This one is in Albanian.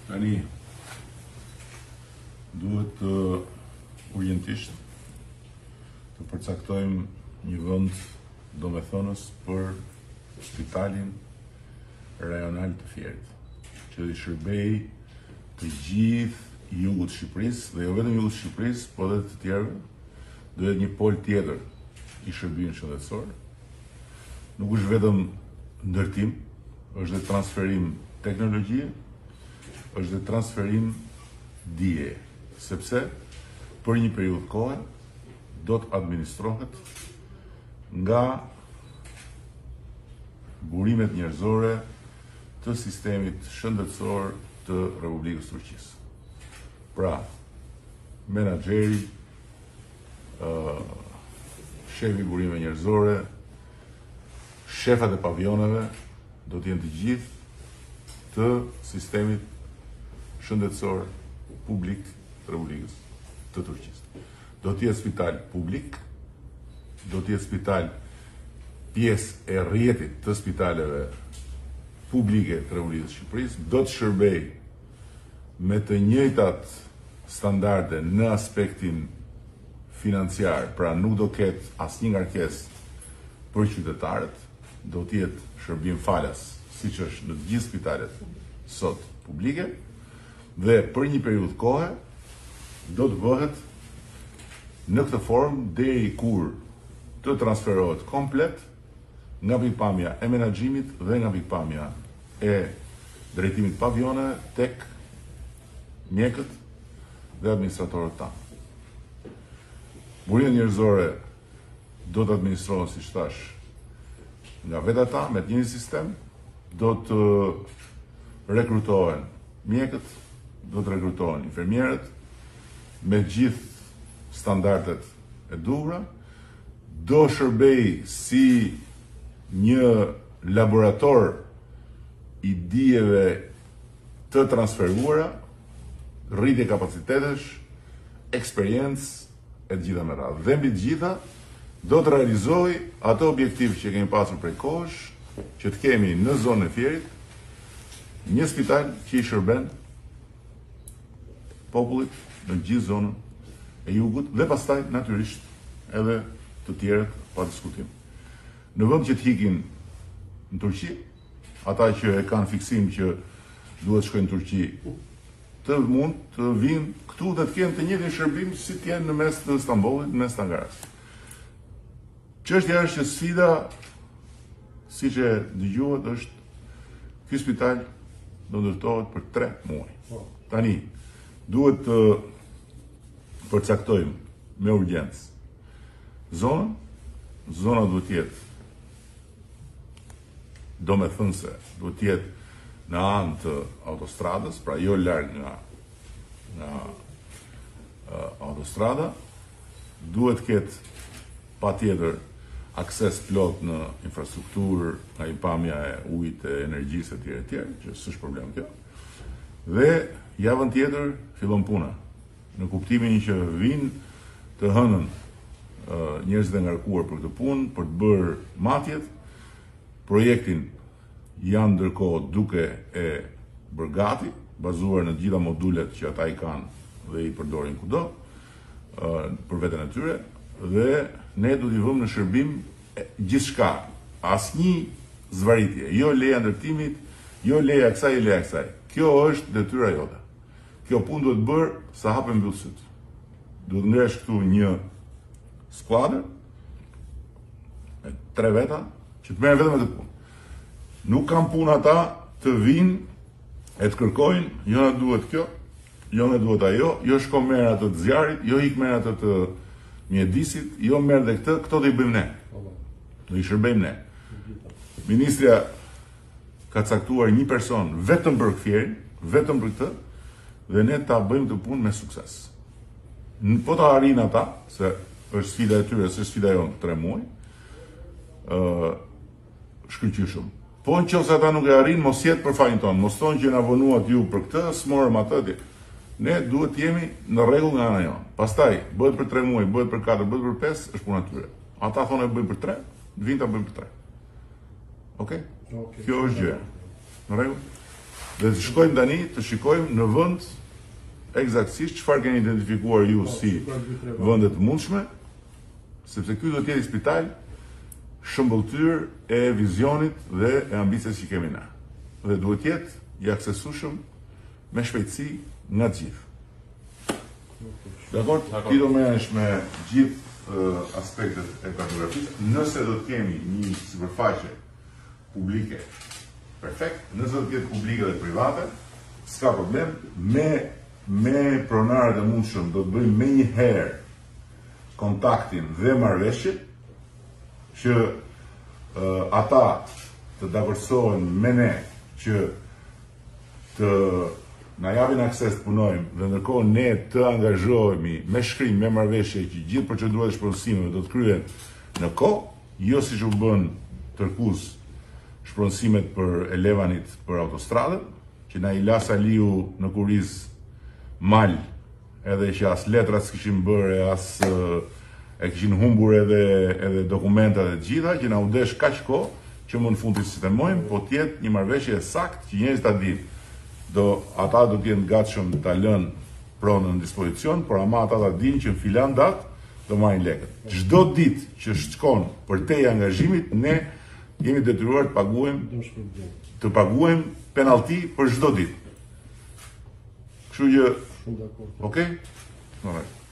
Tani, duhet urgjentisht të përcaktojmë një vend domethënës për spitalin rajonal të Fierit, që i shërbej të gjithë jugut të Shqipërisë, dhe jo vetëm jugut të Shqipërisë, por edhe të tjerëve. Duhet një pol tjetër i shërbimit shëndetësor. Nuk është vetëm ndërtim, është dhe transferim teknologjie, është dhe transferim dije, sepse për një periudhë kohe do të administrohet nga burimet njerëzore të sistemit shëndetësor të Republikës Turqisë. Pra, menaxheri, shefi i burimeve njerëzore, shefat e pavioneve do të jenë të gjithë të sistemit shëndetësor publik të Republikës të Turqisë. Do të jetë spital publik, do të jetë spital pjesë e rrjetit të spitaleve publike të Republikës së Shqipërisë, do të shërbej me të njëjtat standarde në aspektin financiar, pra nuk do ketë asnjë ngarkesë për qytetarët, do të jetë shërbim falas, siç është në të gjithë spitalet sot publike, dhe për një periudhë kohe do të bëhet në këtë formë deri kur të transferohet komplet nga pikpamja e menaxhimit dhe nga pikpamja e drejtimit pavioneve tek mjekët dhe administratorët tanë. Burimet njerëzore do të administrohen, siç thash, nga vetë ata me të njëjtin sistem, do të rekrutohen mjekët, do të rekrutohen infermierët me gjithë standardet e duhura, do shërbej si një laborator i dijeve të transferuara, rritje kapacitetesh, eksperiencë e të gjitha me radhë. Dhe mbi të gjitha do të realizoj ato objektiv që kemi pasur prej kohësh, që të kemi në zonën e Fierit një spital që i shërben popullit në gjithë zonën e jugut dhe pastaj natyrisht edhe të tjerët pa diskutim. Në vend që të hikin në Turqi, ata që e kanë fiksim që duhet shkojnë në Turqi, të mund të vinë këtu dhe të kenë të njëjtin shërbim si të jenë në mes të Stambollit, në mes të Ankaras. Çështja është që sfida, siç e dëgjuat, është ky spital do ndërtohet për 3 muaj. Tani duhet të përcaktojmë me urgjencë zonën. Zona duhet të jetë domethënëse, duhet të jetë në anë të autostradës, pra jo larg nga autostrada. Duhet të ketë patjetër akses plot në infrastrukturë, nga pamja e ujit, e energjisë e tjerë, që s'është problem kjo. Dhe javën tjetër fillon puna, në kuptimin që vinë të hënën njerëzit e ngarkuar për këtë punë, për të bërë matjet. Projektin janë ndërkohë duke e bërë gati, bazuar në gjitha modulet që ata i kanë dhe i përdorin kudo, për veten e tyre, dhe ne do t'i vëmë në shërbim gjithçka, asnjë zvaritje, jo leja ndërtimit, jo leja kësaj, leja kësaj. Kjo është detyra jote. Kjo punë duhet bërë sa hapën mbyll syt. Duhet ngresh këtu një skuadër me 3 veta që të merren vetëm me këtë punë. Nuk kam punë ata të vinë e të kërkojnë, jo na duhet kjo, jo na duhet ajo, jo shko merr atë të zjarrit, jo ik merr atë të mjedisit, jo merr dhe këtë, këto do i bëjmë ne. Do i shërbejmë ne. Ministria ka caktuar një person vetëm për Fierin, vetëm për këtë, dhe ne ta bëjmë të punë me sukses. Po ta arrin ata, se është sfida e tyre, se sfida jonë 3 muaj, shkëlqyeshëm. Po nëse ata nuk e arrin, mos jetë për fajin tonë, mos thonë që na vonuat ju për këtë, s'morëm atë. Ne duhet të jemi në rregull nga ana jonë. Pastaj bëhet për 3 muaj, bëhet për 4, bëhet për 5, është puna e tyre. Ata thonë e bëjmë për 3, vinë ta bëjmë për 3. Okej? Kjo është gjë. Në rregull? Dhe të shkojmë tani të shikojmë në vend eksaktësisht çfarë keni identifikuar ju si vende të mundshme, sepse ky do të jetë spital shëmbulltyr e vizionit dhe e ambicës që kemi na. Dhe duhet jetë i aksesueshëm me shpejtësi nga të gjithë. Dakor? Ti do merresh me gjithë aspektet e kartografisë. Nëse do të kemi një sipërfaqe publike, perfekt. Nëse do të jetë publike dhe private, s'ka problem. Me pronarët e mundshëm do të bëjmë menjëherë kontaktin dhe marrëveshjen që ata të dakordsohen me ne që të na japin akses të punojmë dhe ndërkohë ne të angazhohemi me shkrim, me marrëveshje që gjithë procedurat e shpronësimeve do të kryen në kohë, jo siç u bën tërkus shpronësimet për Elevanit për autostradën, që na i la Saliu në Kuriz mal, edhe që as letrat s'kishin bërë, as e kishin humbur edhe dokumentat e gjitha, që na u desh kaq kohë që më në fund të sistemojmë, po tjetë një marrëveshje saktë që njerëzit ta dinë. Ata do të jenë gatshëm ta lënë pronën në dispozicion, por ama ata ta dinë që në filan datë do marrin lekët. Çdo ditë që shkon përtej angazhimit, ne jemi detyruar të paguajmë penallti për çdo ditë. Kështu që, okay?